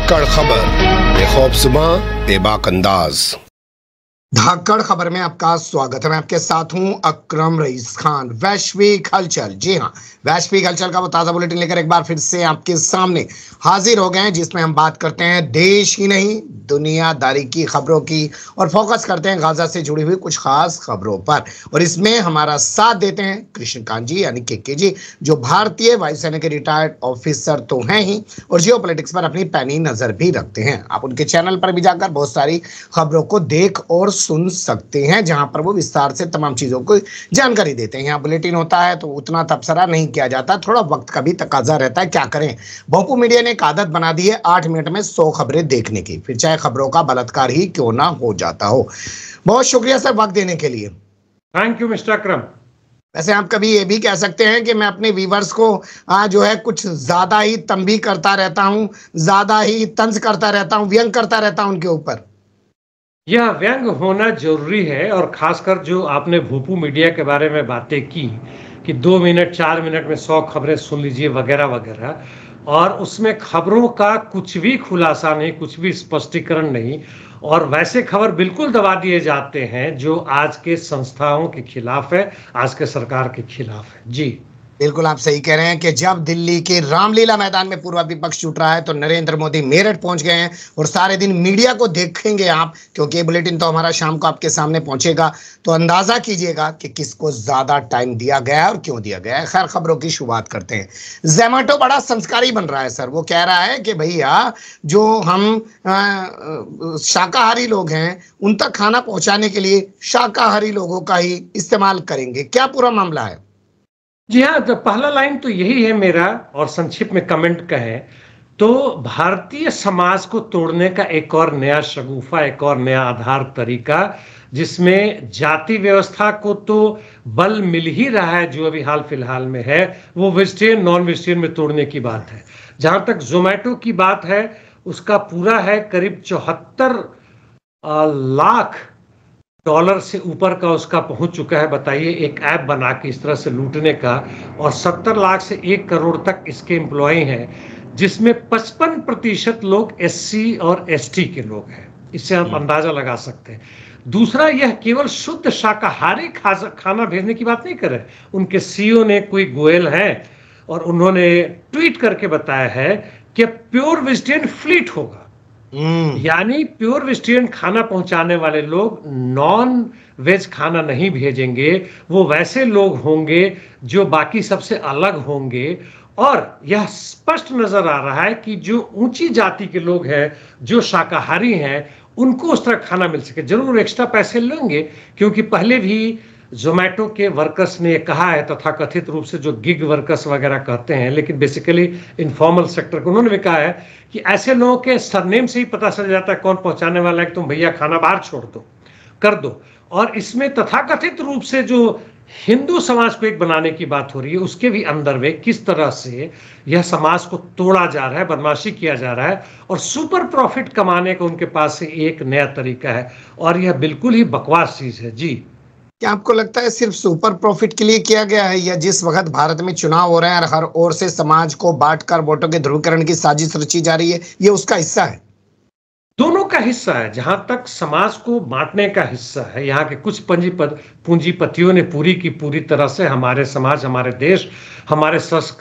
धाकड़ खबर, बेखौफसमा बेबाक अंदाज। धाकड़ खबर में आपका स्वागत है। मैं आपके साथ हूं अकरम रईस खान। वैश्विक हलचल, जी हां, वैश्विक हलचल का वो ताजा बुलेटिन लेकर एक बार फिर से आपके सामने हाजिर हो गए हैं, जिसमें हम बात करते हैं देश ही नहीं दुनियादारी की खबरों की और फोकस करते हैं गाजा से जुड़ी हुई कुछ खास खबरों पर। और इसमें हमारा साथ देते हैं कृष्णकांत जी यानी के जी, जो भारतीय वायुसेना के रिटायर्ड ऑफिसर तो हैं ही और जियो पॉलिटिक्स पर अपनी पैनी नजर भी रखते हैं। आप उनके चैनल पर भी जाकर बहुत सारी खबरों को देख और सुन सकते हैं, जहां पर वो विस्तार से तमाम चीजों को जानकारी देते हैं। यहाँ बुलेटिन होता है तो उतना तबसरा नहीं किया जाता, थोड़ा वक्त का भी तकाजा रहता है। क्या करें, भोंपू मीडिया ने एक आदत बना दी है 8 मिनट में 100 खबरें देखने की, फिर चाहे खबरों का बलात्कार ही क्यों ना हो जाता हो। बहुत शुक्रिया सर वक्त देने के लिए। Thank you mister Akram. वैसे आप कभी ये भी कह सकते हैं कि मैं अपने व्यूवर्स को जो है कुछ ज्यादा ही तंबीह करता रहता हूं, ज्यादा ही तंज करता रहता हूं, व्यंग करता रहता हूं उनके ऊपर। यह व्यंग होना जरूरी है, और खासकर जो आपने भोंपू मीडिया के बारे में बातें की कि 2 मिनट 4 मिनट में 100 खबरें सुन लीजिए वगैरह वगैरह, और उसमें खबरों का कुछ भी खुलासा नहीं, कुछ भी स्पष्टीकरण नहीं, और वैसे खबर बिल्कुल दबा दिए जाते हैं जो आज के संस्थाओं के खिलाफ है, आज के सरकार के खिलाफ है। जी बिल्कुल आप सही कह रहे हैं कि जब दिल्ली के रामलीला मैदान में पूर्वा विपक्ष जुट रहा है तो नरेंद्र मोदी मेरठ पहुंच गए हैं और सारे दिन मीडिया को देखेंगे आप, क्योंकि ये बुलेटिन तो हमारा शाम को आपके सामने पहुंचेगा, तो अंदाजा कीजिएगा कि किसको ज्यादा टाइम दिया गया है और क्यों दिया गया है। खैर खबरों की शुरुआत करते हैं। जोमैटो बड़ा संस्कारी बन रहा है सर। वो कह रहा है कि भैया जो हम शाकाहारी लोग हैं उन तक खाना पहुंचाने के लिए शाकाहारी लोगों का ही इस्तेमाल करेंगे। क्या पूरा मामला है? जी हाँ, तो पहला लाइन तो यही है मेरा, और संक्षिप्त में कमेंट कहें तो भारतीय समाज को तोड़ने का एक और नया शगुफा, एक और नया आधार तरीका, जिसमें जाति व्यवस्था को तो बल मिल ही रहा है जो अभी हाल फिलहाल में है, वो वेजिटेरियन नॉन वेजिटेरियन में तोड़ने की बात है। जहां तक जोमैटो की बात है, उसका पूरा है करीब 74 लाख डॉलर से ऊपर का उसका पहुंच चुका है। बताइए, एक ऐप बना के इस तरह से लूटने का, और 70 लाख से 1 करोड़ तक इसके एम्प्लॉय हैं, जिसमें 55% लोग एससी और एसटी के लोग हैं। इससे आप अंदाजा लगा सकते हैं। दूसरा, यह केवल शुद्ध शाकाहारी खाना भेजने की बात नहीं कर रहे। उनके सीईओ ने, कोई गोयल है, और उन्होंने ट्वीट करके बताया है कि प्योर वेजिटेरियन फ्लीट होगा, यानी प्योर वेजिटेरियन खाना पहुंचाने वाले लोग नॉन वेज खाना नहीं भेजेंगे। वो वैसे लोग होंगे जो बाकी सबसे अलग होंगे, और यह स्पष्ट नजर आ रहा है कि जो ऊंची जाति के लोग हैं, जो शाकाहारी हैं, उनको उस तरह खाना मिल सके। जरूर एक्स्ट्रा पैसे लेंगे, क्योंकि पहले भी जोमैटो के वर्कर्स ने कहा है, तथाकथित रूप से जो गिग वर्कर्स वगैरह कहते हैं, लेकिन बेसिकली इनफॉर्मल सेक्टर को, उन्होंने भी कहा है कि ऐसे लोगों के सरनेम से ही पता चल जाता है कौन पहुंचाने वाला है, कि तुम भैया खाना बाहर छोड़ दो, कर दो। और इसमें तथाकथित रूप से जो हिंदू समाज को एक बनाने की बात हो रही है, उसके भी अंदर में किस तरह से यह समाज को तोड़ा जा रहा है, बदमाशी किया जा रहा है, और सुपर प्रॉफिट कमाने का उनके पास से एक नया तरीका है, और यह बिल्कुल ही बकवास चीज है। जी, क्या आपको लगता है सिर्फ सुपर प्रॉफिट के लिए किया गया है, या जिस वक्त भारत में चुनाव हो रहे हैं और हर ओर से समाज को बांटकर वोटों के ध्रुवीकरण की साजिश रची जा रही है, ये उसका हिस्सा है? दोनों का हिस्सा है। जहां तक समाज को बांटने का हिस्सा है, यहाँ के कुछ पूंजीपतियों ने पूरी की पूरी तरह से हमारे समाज, हमारे देश, हमारे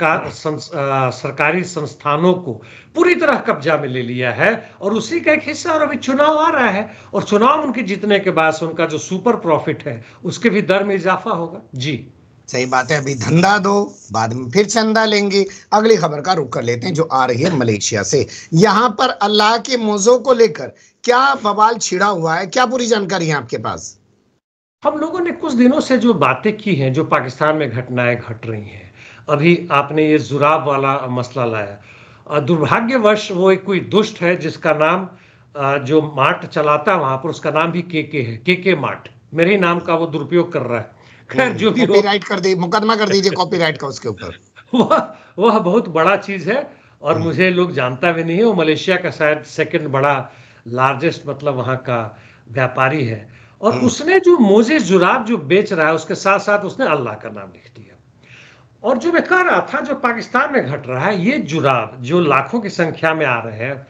सरकारी संस्थानों को पूरी तरह कब्जा में ले लिया है, और उसी का एक हिस्सा। और अभी चुनाव आ रहा है, और चुनाव उनके जीतने के बाद से उनका जो सुपर प्रॉफिट है उसके भी दर में इजाफा होगा। जी सही बात है। अभी धंधा दो, बाद में फिर चंदा लेंगे। अगली खबर का रुख कर लेते हैं जो आ रही है मलेशिया से। यहाँ पर अल्लाह के मौजू को लेकर क्या बवाल छिड़ा हुआ है, क्या पूरी जानकारी है आपके पास? हम लोगों ने कुछ दिनों से जो बातें की हैं, जो पाकिस्तान में घटनाएं घट रही हैं, अभी आपने ये जुराब वाला मसला लाया। दुर्भाग्यवश वो एक कोई दुष्ट है जिसका नाम, जो मार्ट चलाता है वहां पर, उसका नाम भी के है, के मार्ट। मेरे ही नाम का वो दुरुपयोग कर रहा है। खैर, जो भी कॉपीराइट कर दे, मुकदमा कर दीजिए कॉपीराइट का उसके ऊपर। वह बहुत बड़ा चीज है, और मुझे लोग जानता भी नहीं है। वो मलेशिया का शायद सेकंड बड़ा लार्जेस्ट, मतलब वहां का व्यापारी है, और उसने जो मोजे जुराब जो बेच रहा है, उसके साथ साथ उसने अल्लाह का नाम लिख दिया। और जो मैं कह रहा था, जो पाकिस्तान में घट रहा है, ये जुराब जो लाखों की संख्या में आ रहे हैं,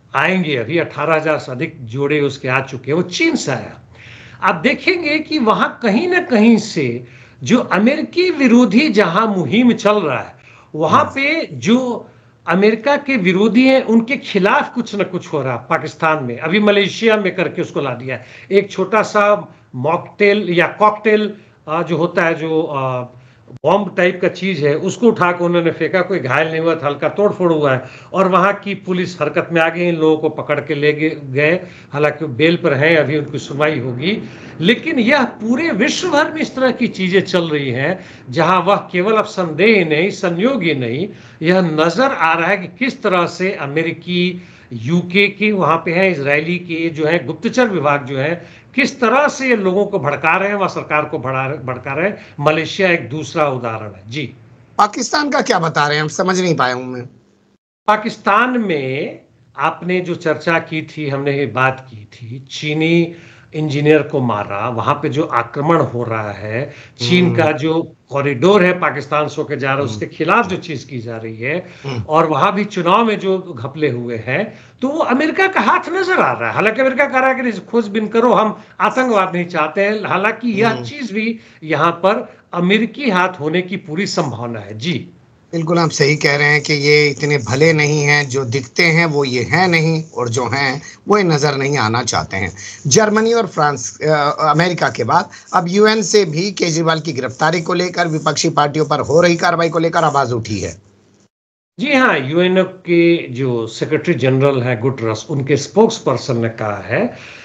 आएंगे, अभी 18,000 से अधिक जोड़े उसके आ चुके हैं, वो चीन से आया। आप देखेंगे कि वहां कहीं ना कहीं से जो अमेरिकी विरोधी जहां मुहिम चल रहा है, वहां पे जो अमेरिका के विरोधी हैं उनके खिलाफ कुछ न कुछ हो रहा है। पाकिस्तान में अभी मलेशिया में करके उसको ला दिया है, एक छोटा सा मॉकटेल या कॉकटेल जो होता है, जो बॉम्ब टाइप का चीज है, उसको उठा कर उन्होंने फेंका, कोई घायल नहीं हुआ था, हल्का तोड़फोड़ हुआ है, और वहां की पुलिस हरकत में आ गई, इन लोगों को पकड़ के ले गए, हालांकि बेल पर हैं, अभी उनकी सुनवाई होगी। लेकिन यह पूरे विश्व भर में इस तरह की चीजें चल रही हैं, जहां वह केवल अब संदेह नहीं, संयोग ही नहीं, यह नजर आ रहा है कि किस तरह से अमेरिकी, यूके के वहां पे हैं, इजरायली के जो है गुप्तचर विभाग जो है, किस तरह से लोगों को भड़का रहे हैं, वह सरकार को भड़का रहे हैं। मलेशिया एक दूसरा उदाहरण है। जी, पाकिस्तान का क्या बता रहे हैं, हम समझ नहीं पाया हूं मैं। पाकिस्तान में आपने जो चर्चा की थी, हमने ये बात की थी, चीनी इंजीनियर को मारा, वहां पे जो आक्रमण हो रहा है, चीन का जो कॉरिडोर है पाकिस्तान से होकर जा रहा है, उसके खिलाफ जो चीज की जा रही है, और वहां भी चुनाव में जो घपले हुए हैं, तो वो अमेरिका का हाथ नजर आ रहा है। हालांकि अमेरिका कह रहा है कि खोजबीन करो, हम आतंकवाद नहीं चाहते हैं, हालांकि यह चीज भी यहां पर अमेरिकी हाथ होने की पूरी संभावना है। जी बिल्कुल, आप सही कह रहे हैं कि ये इतने भले नहीं हैं, जो दिखते हैं वो ये हैं नहीं, और जो हैं वो नज़र नहीं आना चाहते हैं। जर्मनी और फ्रांस, अमेरिका के बाद अब यूएन से भी केजरीवाल की गिरफ्तारी को लेकर, विपक्षी पार्टियों पर हो रही कार्रवाई को लेकर आवाज उठी है। जी हाँ, यूएन के जो सेक्रेटरी जनरल है गुटरस, उनके स्पोक्स पर्सन ने कहा है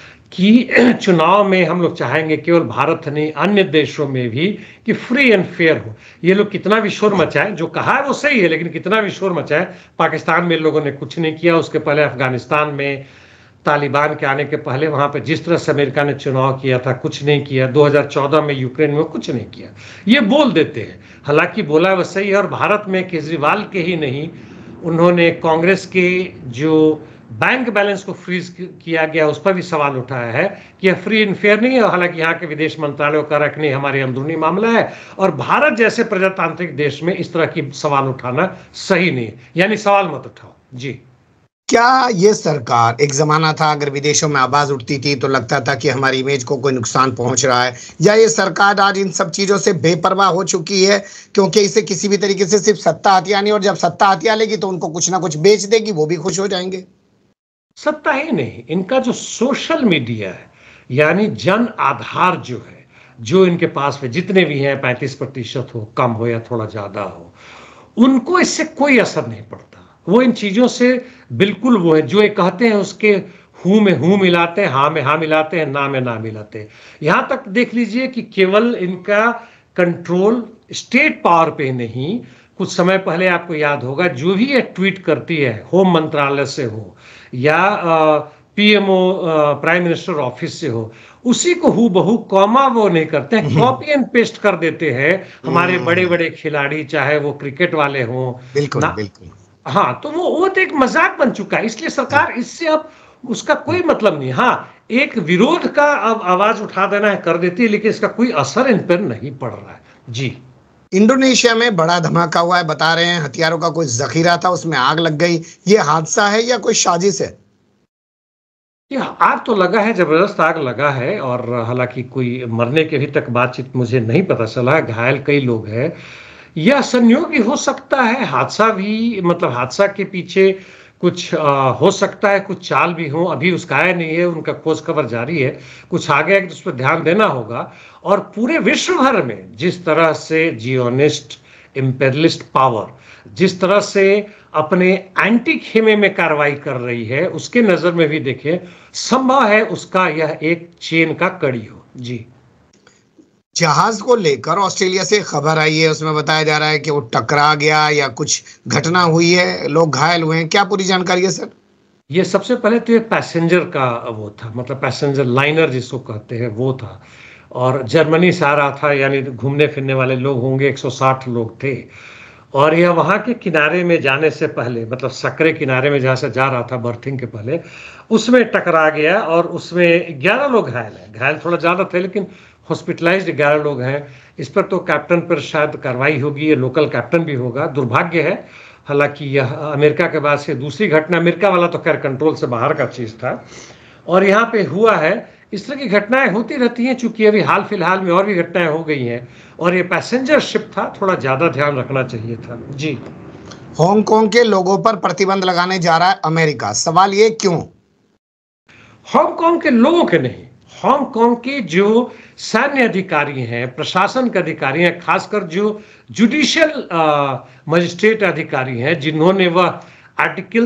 कि चुनाव में हम लोग चाहेंगे, केवल भारत नहीं अन्य देशों में भी, कि फ्री एंड फेयर हो। ये लोग कितना भी शोर मचाए, जो कहा है वो सही है, लेकिन कितना भी शोर मचाए, पाकिस्तान में लोगों ने कुछ नहीं किया, उसके पहले अफगानिस्तान में तालिबान के आने के पहले वहां पे जिस तरह से अमेरिका ने चुनाव किया था, कुछ नहीं किया। 2014 में यूक्रेन में कुछ नहीं किया, ये बोल देते हैं, हालांकि बोला वह सही है। और भारत में केजरीवाल के ही नहीं, उन्होंने कांग्रेस के जो बैंक बैलेंस को फ्रीज किया गया, उस पर भी सवाल उठाया है कि यह फ्री एंड फेयर नहीं है। हालांकि यहाँ के विदेश मंत्रालय का रख नहीं, हमारे अंदरूनी मामला है, और भारत जैसे प्रजातांत्रिक देश में इस तरह की सवाल उठाना सही नहीं है, यानी सवाल मत उठाओ। जी, क्या ये सरकार, एक जमाना था अगर विदेशों में आवाज उठती थी तो लगता था कि हमारी इमेज को कोई नुकसान पहुंच रहा है, या ये सरकार आज इन सब चीजों से बेपरवाह हो चुकी है, क्योंकि इसे किसी भी तरीके से सिर्फ सत्ता हथिया नहीं, और जब सत्ता हथिया लेगी तो उनको कुछ ना कुछ बेच देगी, वो भी खुश हो जाएंगे। सत्ता ही नहीं, इनका जो सोशल मीडिया है, यानी जन आधार जो है, जो इनके पास में जितने भी हैं, 35% हो, कम हो या थोड़ा ज्यादा हो, उनको इससे कोई असर नहीं पड़ता। वो इन चीजों से बिल्कुल, वो है जो ये कहते हैं उसके हूं में हूं मिलाते हैं, हाँ में हाँ मिलाते हैं, ना में ना मिलाते हैं। यहां तक देख लीजिए कि केवल इनका कंट्रोल स्टेट पावर पे नहीं, कुछ समय पहले आपको याद होगा, जो भी ये ट्वीट करती है, होम मंत्रालय से हो या पीएमओ प्राइम मिनिस्टर ऑफिस से हो, उसी को हूबहू कॉमा वो नहीं करते हैं, कॉपी एंड पेस्ट कर देते हैं हमारे बड़े बड़े खिलाड़ी, चाहे वो क्रिकेट वाले हों। बिल्कुल बिल्कुल। हाँ, तो वो तो एक मजाक बन चुका है, इसलिए सरकार इससे अब उसका कोई मतलब नहीं। हाँ, एक विरोध का अब आवाज उठा देना है, कर देती है, लेकिन इसका कोई असर इन पर नहीं पड़ रहा है। जी, इंडोनेशिया में बड़ा धमाका हुआ है, बता रहे हैं हथियारों का कोई जखीरा था, उसमें आग लग गई। ये हादसा है या कोई साजिश है? ये आग तो लगा है, जबरदस्त आग लगा है, और हालांकि कोई मरने के अभी तक बातचीत मुझे नहीं पता चला, घायल कई लोग हैं। यह संयोग भी हो सकता है, हादसा भी, मतलब हादसा के पीछे कुछ हो सकता है, कुछ चाल भी हो, अभी उसका आया नहीं है, उनका खोज खबर जारी है, कुछ आ गया कि उस पर ध्यान देना होगा। और पूरे विश्व भर में जिस तरह से जियोनिस्ट इंपेरियलिस्ट पावर जिस तरह से अपने एंटी खेमे में कार्रवाई कर रही है, उसके नजर में भी देखिए, संभव है उसका यह एक चेन का कड़ी हो। जी, जहाज को लेकर ऑस्ट्रेलिया से खबर आई है, उसमें बताया जा रहा है कि वो टकरा गया या कुछ घटना हुई है, लोग घायल हुए हैं, क्या पूरी जानकारी है सर? ये सबसे पहले तो एक पैसेंजर का वो था, मतलब पैसेंजर लाइनर जिसको कहते हैं वो था, और जर्मनी से आ रहा था, यानी घूमने फिरने वाले लोग होंगे, 160 लोग थे। और यह वहाँ के किनारे में जाने से पहले, मतलब सकरे किनारे में जहाँ से जा रहा था बर्थिंग के पहले, उसमें टकरा गया, और उसमें 11 लोग घायल हैं। घायल थोड़ा ज़्यादा थे, लेकिन हॉस्पिटलाइज्ड 11 लोग हैं। इस पर तो कैप्टन पर शायद कार्रवाई होगी, ये लोकल कैप्टन भी होगा, दुर्भाग्य है। हालांकि यह अमेरिका के बाद से दूसरी घटना, अमेरिका वाला तो खैर कंट्रोल से बाहर का चीज था, और यहाँ पे हुआ है। इस तरह की घटनाएं होती रहती हैं, चूंकि अभी हाल फिलहाल में और भी घटनाएं हो गई हैं, और ये पैसेंजर शिप था, थोड़ा ज्यादा ध्यान रखना चाहिए था। जी। हांगकांग के लोगों पर प्रतिबंध लगाने जा रहा है अमेरिका, सवाल ये क्यों? हांगकांग के लोगों के नहीं, हांगकांग के जो सैन्य अधिकारी हैं, प्रशासन के अधिकारी हैं, खासकर जो जुडिशियल मजिस्ट्रेट अधिकारी हैं, जिन्होंने वह आर्टिकल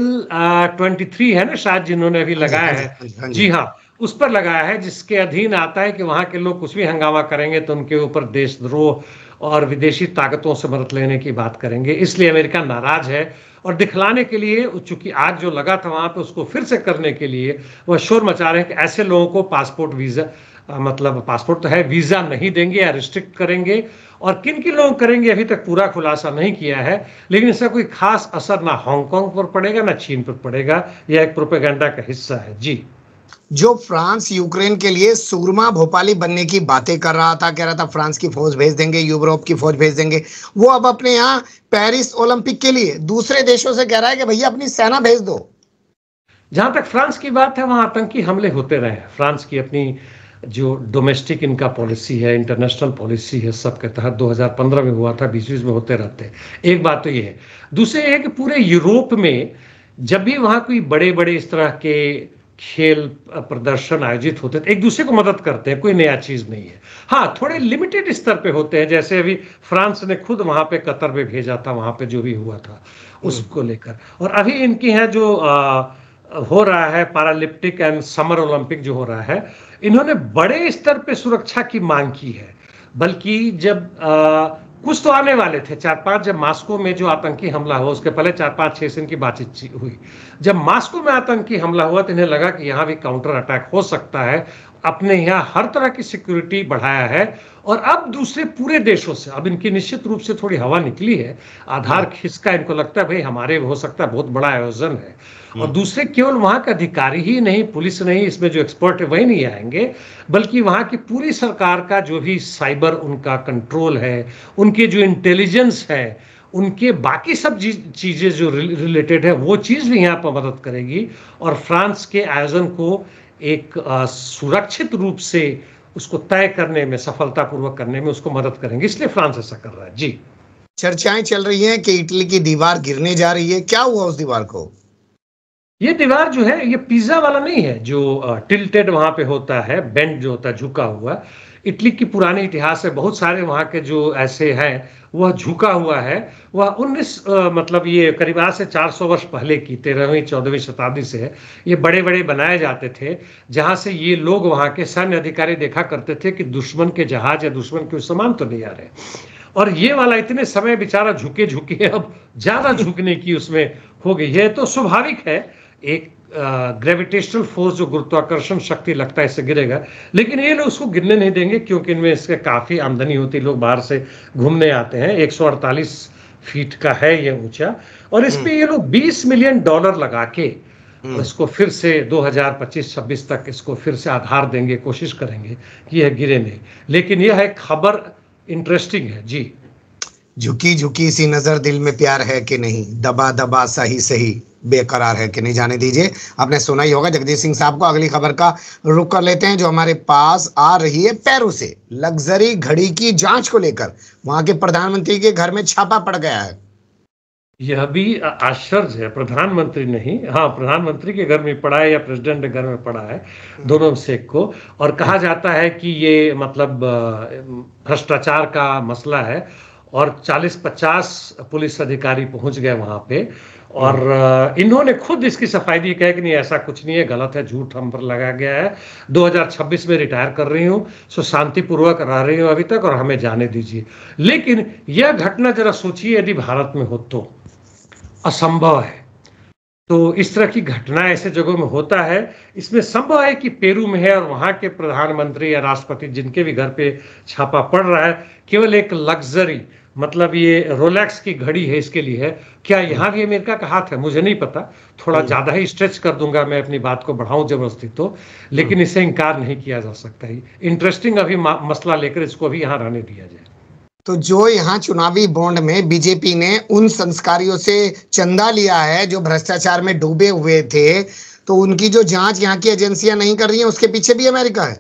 23 है ना शायद, जिन्होंने अभी लगाया है, जी हाँ, उस पर लगाया है, जिसके अधीन आता है कि वहां के लोग कुछ भी हंगामा करेंगे तो उनके ऊपर देशद्रोह और विदेशी ताकतों से मदद लेने की बात करेंगे। इसलिए अमेरिका नाराज है, और दिखलाने के लिए, चूंकि आग जो लगा था वहां पे, उसको फिर से करने के लिए वह शोर मचा रहे हैं कि ऐसे लोगों को पासपोर्ट वीजा, मतलब पासपोर्ट तो है, वीजा नहीं देंगे या रिस्ट्रिक्ट करेंगे, और किन किन लोग करेंगे अभी तक पूरा खुलासा नहीं किया है। लेकिन इसका कोई खास असर ना हांगकांग पर पड़ेगा ना चीन पर पड़ेगा, यह एक प्रोपेगेंडा का हिस्सा है। जी। जो फ्रांस यूक्रेन के लिए सुरमा भोपाली बनने की बातें कर रहा था, कह रहा था फ्रांस की फौज भेज देंगे, यूरोप की फौज भेज देंगे, वो अब अपने यहाँ पेरिस ओलंपिक के लिए दूसरे देशों से कह रहा है कि भैया अपनी सेना भेज दो। जहां तक फ्रांस की बात है, वहां आतंकी हमले होते रहे हैं। फ्रांस की अपनी जो डोमेस्टिक इनका पॉलिसी है, इंटरनेशनल पॉलिसी है, सबके तहत 2015 में हुआ था, 2020 में होते रहते हैं। एक बात तो ये है। दूसरे है कि पूरे यूरोप में जब भी वहां कोई बड़े बड़े इस तरह के खेल प्रदर्शन आयोजित होते हैं, एक दूसरे को मदद करते हैं, कोई नया चीज नहीं है। हाँ, थोड़े लिमिटेड स्तर पे होते हैं, जैसे अभी फ्रांस ने खुद वहां पे कतर में भेजा था, वहां पे जो भी हुआ था उसको लेकर। और अभी इनकी है जो हो रहा है पैरालिम्पिक एंड समर ओलंपिक जो हो रहा है, इन्होंने बड़े स्तर पे सुरक्षा की मांग की है। बल्कि जब कुछ तो आने वाले थे 4-5, जब मास्को में जो आतंकी हमला हुआ, उसके पहले 4-5-6 दिन की बातचीत हुई। जब मास्को में आतंकी हमला हुआ तो इन्हें लगा कि यहाँ भी काउंटर अटैक हो सकता है, अपने यहाँ हर तरह की सिक्योरिटी बढ़ाया है। और अब दूसरे पूरे देशों से अब इनकी निश्चित रूप से थोड़ी हवा निकली है, आधार खिसका, इनको लगता है भाई हमारे हो सकता है बहुत बड़ा आयोजन है। और दूसरे केवल वहां के अधिकारी ही नहीं, पुलिस नहीं, इसमें जो एक्सपर्ट है वही नहीं आएंगे, बल्कि वहां की पूरी सरकार का जो भी साइबर उनका कंट्रोल है, उनके जो इंटेलिजेंस है, उनके बाकी सब चीजें जो रिलेटेड है, वो चीज भी यहाँ पर मदद करेगी, और फ्रांस के आयोजन को एक सुरक्षित रूप से उसको तय करने में, सफलतापूर्वक करने में उसको मदद करेंगे। इसलिए फ्रांस ऐसा कर रहा है। जी। चर्चाएं चल रही हैं कि इटली की दीवार गिरने जा रही है, क्या हुआ उस दीवार को? ये दीवार जो है, ये पिज्जा वाला नहीं है जो टिल्टेड वहां पे होता है, बेंड जो होता है, झुका हुआ। इटली की पुराने इतिहास है, बहुत सारे वहाँ के जो ऐसे हैं, वह झुका हुआ है। वह 19 मतलब ये करीब आज से 400 वर्ष पहले की 13वीं-14वीं शताब्दी से है। ये बड़े बड़े बनाए जाते थे, जहाँ से ये लोग वहाँ के सैन्य अधिकारी देखा करते थे कि दुश्मन के जहाज या दुश्मन के सामान तो नहीं आ रहे। और ये वाला इतने समय बेचारा झुके झुके अब ज्यादा झुकने की उसमें हो गई है। तो स्वाभाविक है, एक ग्रेविटेशनल फोर्स जो गुरुत्वाकर्षण शक्ति लगता है इससे गिरेगा, लेकिन ये लोग उसको गिरने नहीं देंगे, क्योंकि इनमें इसके काफी आमदनी होती है, लोग बाहर से घूमने आते हैं। 148 फीट का है ये ऊंचा, और इस पे ये लोग $20 मिलियन लगा के इसको फिर से 2025-26 तक इसको फिर से आधार देंगे, कोशिश करेंगे कि यह गिरे नहीं। लेकिन यह है खबर इंटरेस्टिंग है। जी। झुकी झुकी सी नजर दिल में प्यार है कि नहीं, दबा दबा सही सही बेकरार है कि नहीं, जाने दीजिए। आपने सुना ही होगा जगदीश सिंह साहब को। अगली खबर का रुख कर लेते हैं जो हमारे पास आ रही है पेरू से। लग्जरी घड़ी की जांच को लेकर वहां के प्रधानमंत्री के घर में छापा पड़ गया है। यह भी आश्चर्य है, प्रधानमंत्री नहीं, हाँ प्रधानमंत्री के घर में पड़ा है या प्रेसिडेंट के घर में पड़ा है, दोनों से एक को। और कहा जाता है कि ये मतलब भ्रष्टाचार का मसला है, और 40-50 पुलिस अधिकारी पहुंच गए वहां पे, और इन्होंने खुद इसकी सफाई दी, कहे कि नहीं ऐसा कुछ नहीं है, गलत है, झूठ हम पर लगाया गया है, 2026 में रिटायर कर रही हूँ, सो शांतिपूर्वक रह रही हूँ अभी तक, और हमें जाने दीजिए। लेकिन यह घटना जरा सोचिए, यदि भारत में हो तो असंभव है। तो इस तरह की घटनाएं ऐसे जगहों में होता है। इसमें संभव है कि पेरू में है, और वहां के प्रधानमंत्री या राष्ट्रपति जिनके भी घर पे छापा पड़ रहा है, केवल एक लग्जरी, मतलब ये रोलेक्स की घड़ी है, इसके लिए है। क्या यहाँ भी अमेरिका का हाथ है, मुझे नहीं पता, थोड़ा ज्यादा ही स्ट्रेच कर दूंगा मैं अपनी बात को, बढ़ाऊं जबरदस्ती तो, लेकिन इसे इनकार नहीं किया जा सकता। इंटरेस्टिंग अभी मसला लेकर इसको अभी यहाँ रहने दिया जाए। तो जो यहाँ चुनावी बॉन्ड में बीजेपी ने उन संस्कारियों से चंदा लिया है जो भ्रष्टाचार में डूबे हुए थे, तो उनकी जो जांच यहाँ की एजेंसियां नहीं कर रही हैं, उसके पीछे भी अमेरिका है।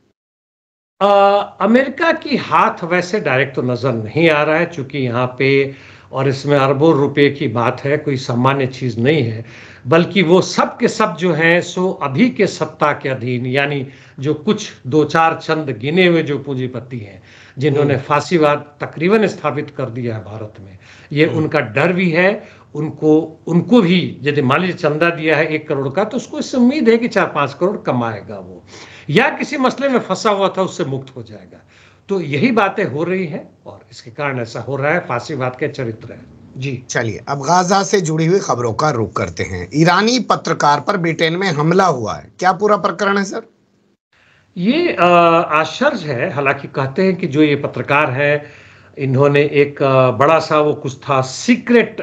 अमेरिका की हाथ वैसे डायरेक्ट तो नजर नहीं आ रहा है, क्योंकि यहाँ पे और इसमें अरबों रुपए की बात है, कोई सामान्य चीज नहीं है, बल्कि वो सब के सब जो हैं सो अभी के सत्ता के अधीन, यानी जो कुछ दो चार चंद गिने हुए जो पूंजीपति हैं जिन्होंने फांसीवाद तकरीबन स्थापित कर दिया है भारत में, ये उनका डर भी है। उनको भी यदि मान लीजिए चंदा दिया है 1 करोड़ का, तो उसको इससे उम्मीद है कि 4-5 करोड़ कमाएगा वो, या किसी मसले में फंसा हुआ था उससे मुक्त हो जाएगा। तो यही बातें हो रही हैं और इसके कारण ऐसा हो रहा है, फांसीवाद के चरित्र है। जी चलिए अब गाजा से जुड़ी हुई खबरों का रुख करते हैं। ईरानी पत्रकार पर ब्रिटेन में हमला हुआ है, क्या पूरा प्रकरण है सर? ये आश्चर्य है। हालांकि कहते हैं कि जो ये पत्रकार है, इन्होंने एक बड़ा सा वो कुछ था सीक्रेट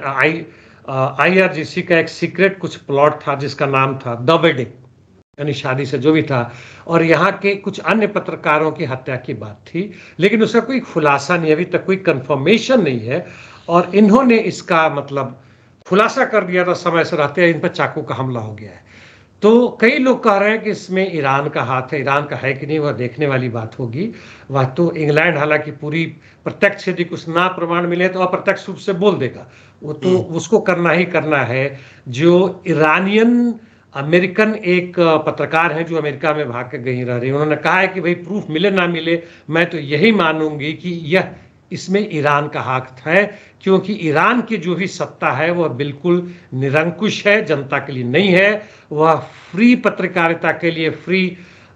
IRGC का एक सीक्रेट कुछ प्लॉट था जिसका नाम था द वेडिंग, यानी शादी से जो भी था, और यहाँ के कुछ अन्य पत्रकारों की हत्या की बात थी, लेकिन उसका कोई खुलासा नहीं, अभी तक कोई कंफर्मेशन नहीं है। और इन्होंने इसका मतलब खुलासा कर दिया था समय से रहते, इन पर चाकू का हमला हो गया है। तो कई लोग कह रहे हैं कि इसमें ईरान का हाथ है। ईरान का है कि नहीं, वह देखने वाली बात होगी। वह तो इंग्लैंड हालांकि पूरी प्रत्यक्ष यदि कुछ ना प्रमाण मिले तो अप्रत्यक्ष रूप से बोल देगा, वो तो उसको करना ही करना है। जो ईरानियन अमेरिकन एक पत्रकार हैं जो अमेरिका में भाग के कहीं रह रही है, उन्होंने कहा है कि भाई प्रूफ मिले ना मिले, मैं तो यही मानूंगी कि यह इसमें ईरान का हाथ है, क्योंकि ईरान की जो भी सत्ता है वह बिल्कुल निरंकुश है, जनता के लिए नहीं है। वह फ्री पत्रकारिता के लिए, फ्री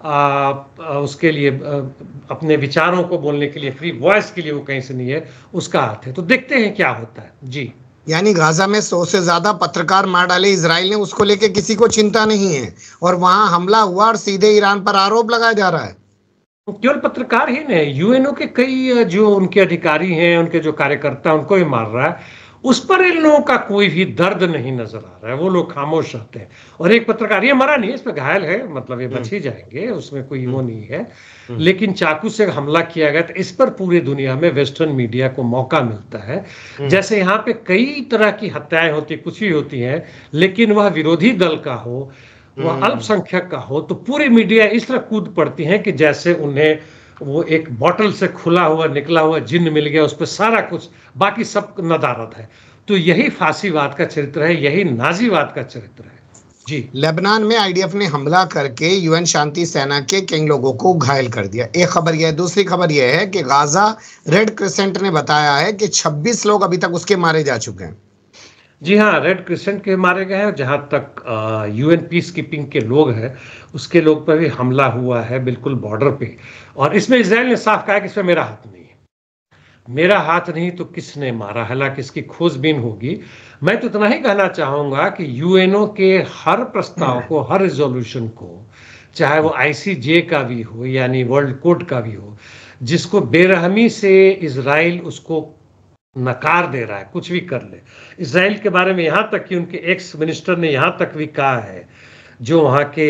उसके लिए अपने विचारों को बोलने के लिए, फ्री वॉइस के लिए वो कहीं से नहीं है, उसका हाथ है। तो देखते हैं क्या होता है। जी यानी गाजा में 100 से ज्यादा पत्रकार मार डाले इजराइल ने, उसको लेके किसी को चिंता नहीं है, और वहां हमला हुआ और सीधे ईरान पर आरोप लगाया जा रहा है। केवल पत्रकार ही नहीं, यूएनओ के कई जो उनके अधिकारी हैं, उनके जो कार्यकर्ता, उनको भी मार रहा है। उस पर इन लोगों का कोई भी दर्द नहीं नजर आ रहा है, वो लोग खामोश रहते हैं। और एक पत्रकार ये मरा नहीं है, इस पर घायल है, मतलब ये बच ही जाएंगे, उसमें कोई वो नहीं है, लेकिन चाकू से हमला किया गया। तो इस पर पूरी दुनिया में वेस्टर्न मीडिया को मौका मिलता है। जैसे यहाँ पे कई तरह की हत्याएं होती, कुछ भी होती हैं, लेकिन वह विरोधी दल का हो, वह अल्पसंख्यक का हो, तो पूरी मीडिया इस तरह कूद पड़ती है कि जैसे उन्हें वो एक बॉटल से खुला हुआ निकला हुआ जिन्न मिल गया, उस पर सारा कुछ, बाकी सब नदारद है। तो यही फांसीवाद का चरित्र है, यही नाजीवाद का चरित्र है। जी लेबनान में IDF ने हमला करके UN शांति सेना के कई लोगों को घायल कर दिया, एक खबर यह है। दूसरी खबर यह है कि गाजा रेड क्रिसेंट ने बताया है कि 26 लोग अभी तक उसके मारे जा चुके हैं। जी हाँ, रेड क्रिसेंट के मारे गए हैं। जहाँ तक UN पीस कीपिंग के लोग हैं, उसके लोग पर भी हमला हुआ है, बिल्कुल बॉर्डर पे। और इसमें इजराइल ने साफ कहा कि इसमें मेरा हाथ नहीं है, मेरा हाथ नहीं तो किसने मारा। हालांकि इसकी खोजबीन होगी। मैं तो इतना ही कहना चाहूंगा कि UNO के हर प्रस्ताव को, हर रिजोल्यूशन को, चाहे वो ICJ का भी हो यानी वर्ल्ड कोर्ट का भी हो, जिसको बेरहमी से इजराइल उसको नकार दे रहा है, कुछ भी कर ले। इजराइल के बारे में यहाँ तक कि उनके एक्स मिनिस्टर ने यहाँ तक भी कहा है, जो वहाँ के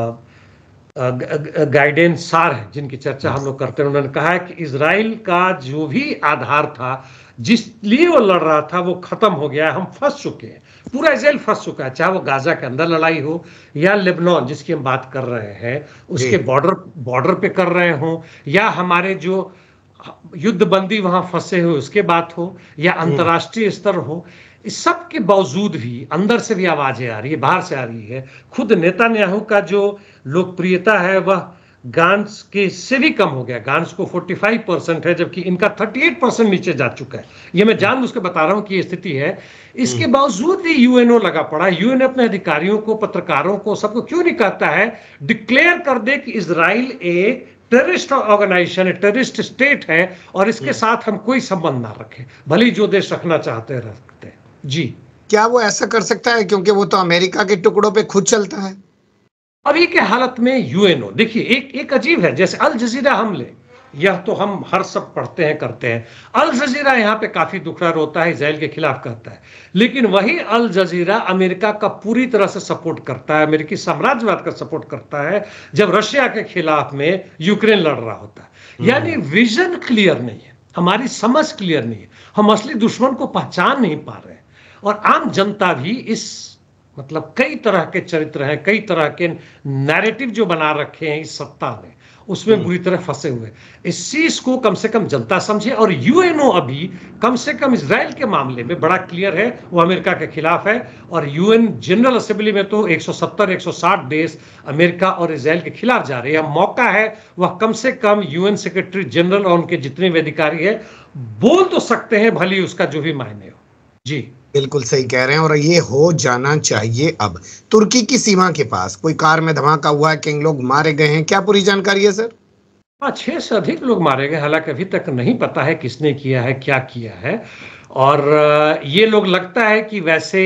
गाइडेंस सार है जिनकी चर्चा हम लोग करते हैं, उन्होंने कहा है कि इजराइल का जो भी आधार था, जिस लिए वो लड़ रहा था, वो खत्म हो गया है, हम फंस चुके हैं, पूरा इजराइल फंस चुका है। चाहे वो गाजा के अंदर लड़ाई हो या लेबनान जिसकी हम बात कर रहे हैं उसके बॉर्डर पे कर रहे हो, या हमारे जो युद्ध बंदी वहां फंसे हुए उसके बात हो, या अंतर्राष्ट्रीय स्तर हो, इस सब के बावजूद भी अंदर से भी आवाजें आ रही है, बाहर से आ रही है। खुद नेतान्याहू का जो लोकप्रियता है वह गांस के से भी कम हो गया। गांस को 45% है, जबकि इनका 38% नीचे जा चुका है। ये मैं जानबूझ के बता रहा हूं कि ये स्थिति है। इसके बावजूद भी UNO लगा पड़ा। UN अपने अधिकारियों को, पत्रकारों को, सबको क्यों नहीं कहता है डिक्लेयर कर दे कि इजराइल एक टेररिस्ट ऑर्गेनाइजेशन है, टेररिस्ट स्टेट है, और इसके साथ हम कोई संबंध ना रखें, भले ही जो देश रखना चाहते हैं रखते हैं। जी क्या वो ऐसा कर सकता है, क्योंकि वो तो अमेरिका के टुकड़ों पे खुद चलता है? अभी के हालत में UNO देखिए एक अजीब है। जैसे अल जजीरा हमले, यह तो हम हर सब पढ़ते हैं, करते हैं। अल जजीरा यहाँ पे काफी दुखड़ा रोता है, इजराइल के खिलाफ कहता है, लेकिन वही अल जजीरा अमेरिका का पूरी तरह से सपोर्ट करता है, अमेरिकी साम्राज्यवाद का सपोर्ट करता है जब रशिया के खिलाफ में यूक्रेन लड़ रहा होता है। यानी विजन क्लियर नहीं है। हमारी समझ क्लियर नहीं है, हम असली दुश्मन को पहचान नहीं पा रहे हैं। और आम जनता भी इस मतलब कई तरह के चरित्र हैं, कई तरह के नैरेटिव जो बना रखे हैं इस सत्ता ने, उसमें बुरी तरह फंसे हुए। इस चीज को कम से कम जनता समझे। और यूएनओ अभी कम से कम इजराइल के मामले में बड़ा क्लियर है, वो अमेरिका के खिलाफ है। और यूएन जनरल असेंबली में तो 170-160 देश अमेरिका और इजराइल के खिलाफ जा रहे हैं। मौका है वह कम से कम यूएन सेक्रेटरी जनरल और उनके जितने भी अधिकारी है बोल तो सकते हैं, भले उसका जो भी मायने हो। जी बिल्कुल सही कह रहे हैं, और ये हो जाना चाहिए। अब तुर्की की सीमा के पास कोई कार में धमाका हुआ है, कई लोग मारे गए हैं, क्या पूरी जानकारी है सर? हाँ, 6 से अधिक लोग मारे गए, हालांकि अभी तक नहीं पता है किसने किया है, क्या किया है। और ये लोग लगता है कि वैसे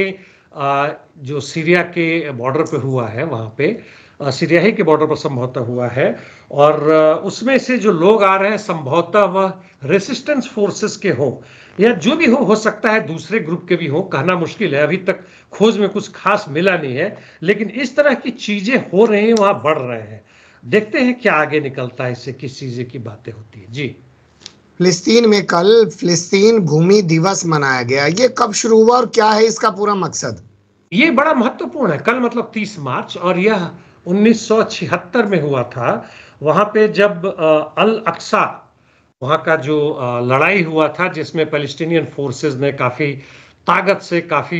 जो सीरिया के बॉर्डर पे हुआ है, वहां पे सीरिया ही के बॉर्डर पर संभवतः हुआ है। और उसमें से जो लोग आ रहे हैं संभवतः वह रेसिस्टेंस फोर्सेस के हों, या जो भी हो सकता है दूसरे ग्रुप के भी हों, कहना मुश्किल है। अभी तक खोज में कुछ खास मिला नहीं है, लेकिन इस तरह की चीजें हो रही हैं, वहां बढ़ रहे हैं। देखते हैं क्या आगे निकलता है, इससे किस चीज की बातें होती है। जी फिलिस्तीन में कल फिलिस्तीन भूमि दिवस मनाया गया, ये कब शुरू हुआ और क्या है इसका पूरा मकसद? ये बड़ा महत्वपूर्ण है। कल मतलब 30 मार्च, और यह 1976 में हुआ था। वहां पे जब अल अक्सा वहां का जो लड़ाई हुआ था, जिसमें पैलेस्टीनियन फोर्सेस ने काफी ताकत से काफी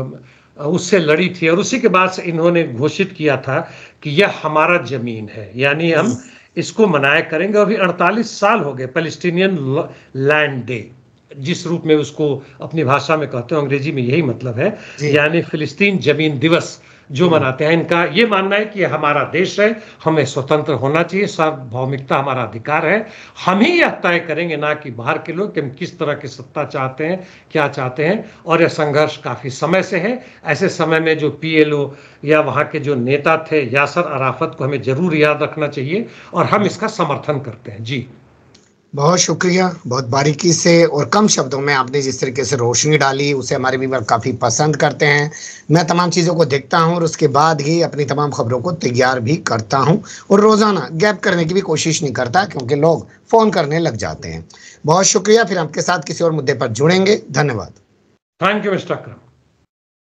उससे लड़ी थी, और उसी के बाद से इन्होंने घोषित किया था कि यह हमारा जमीन है, यानी हम इसको मनाया करेंगे। अभी 48 साल हो गए पैलेस्टीनियन लैंड डे, जिस रूप में उसको अपनी भाषा में कहते हैं, अंग्रेजी में यही मतलब है, यानी फिलिस्तीन जमीन दिवस जो मनाते हैं। इनका ये मानना है कि हमारा देश है, हमें स्वतंत्र होना चाहिए, सार्वभौमिकता हमारा अधिकार है। हम ही यह तय करेंगे, ना कि बाहर के लोग, कि हम किस तरह की सत्ता चाहते हैं, क्या चाहते हैं। और यह संघर्ष काफी समय से है। ऐसे समय में जो पीएलओ या वहां के जो नेता थे यासर अराफत को हमें जरूर याद रखना चाहिए, और हम इसका समर्थन करते हैं। जी बहुत शुक्रिया, बहुत बारीकी से और कम शब्दों में आपने जिस तरीके से रोशनी डाली, उसे हमारे व्यूअर काफ़ी पसंद करते हैं। मैं तमाम चीज़ों को देखता हूं और उसके बाद ही अपनी तमाम खबरों को तैयार भी करता हूं, और रोज़ाना गैप करने की भी कोशिश नहीं करता, क्योंकि लोग फ़ोन करने लग जाते हैं। बहुत शुक्रिया, फिर आपके साथ किसी और मुद्दे पर जुड़ेंगे। धन्यवाद। Thank you mister Akram.